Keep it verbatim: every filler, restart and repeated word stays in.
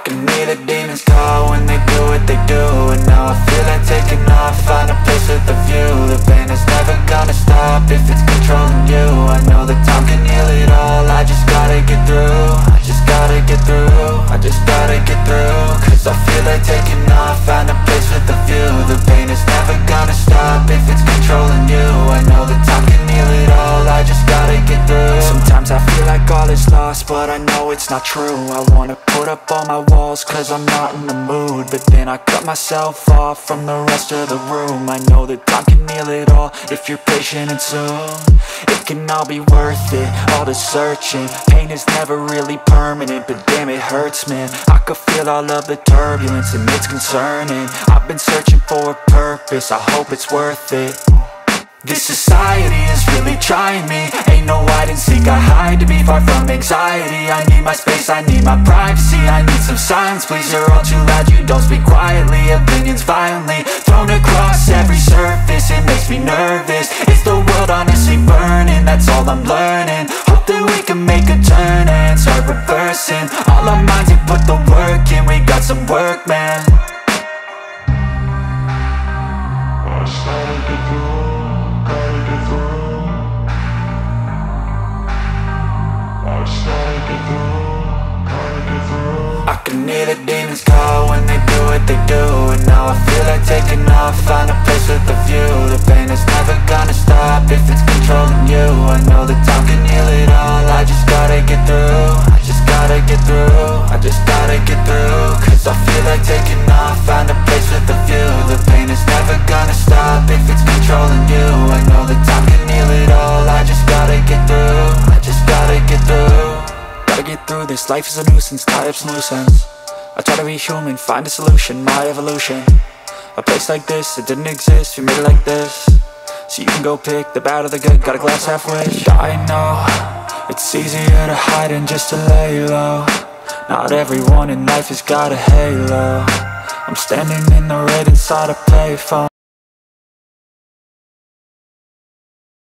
can hear the demons call when they do what they do. And now I feel like taking off, find a place with a view. The pain is never gonna stop if it's controlling you. I know that time can heal it all, I just gotta get through. I just gotta get through, I just gotta get through. Cause I feel like taking off, find a place with a view. The pain is never gonna stop if it's controlling you. I know that time can heal it all, I just gotta get through. Sometimes I feel like all is lost, but I know it's not true. I wanna put up all my walls cause I'm not in the mood, but then I cut myself off from the rest of the room. I know that time can heal it all if you're patient and soon it can all be worth it, all the searching. Pain is never really permanent, but damn it hurts, man. I could feel all of the turbulence and it's concerning. I've been searching for a purpose, I hope it's worth it. This society is really trying me. Ain't no hide and seek, I hide to be far from anxiety. I need my space, I need my privacy. I need some silence, please, you're all too loud. You don't speak quietly, opinions violently thrown across every surface. It makes me nervous, is the world honestly burning? That's all I'm learning. Hope that we can make a turn and start reversing all our minds and put the work in. We got some work, man. I started to do I can hear the demons call when they do what they do. And now I feel like taking off, find a place with a view. The pain is never gonna stop if it's controlling you. I know that time can heal it all, I just gotta get through. I just gotta get through, I just gotta get through. Cause I feel like taking off, find a place with a view. The pain is never gonna stop if it's controlling you. I know that time can heal it all, I just gotta get through. I just gotta get through. Gotta get through this, life is a nuisance, tie up some loose ends. I try to be human, find a solution, my evolution. A place like this, it didn't exist, we made it like this. So you can go pick the bad or the good, got a glass halfway. I know, it's easier to hide than just to lay low. Not everyone in life has got a halo. I'm standing in the red inside a payphone.